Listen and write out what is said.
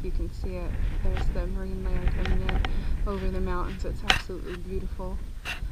you can see it. There's the marine layer coming in over the mountains. It's absolutely beautiful.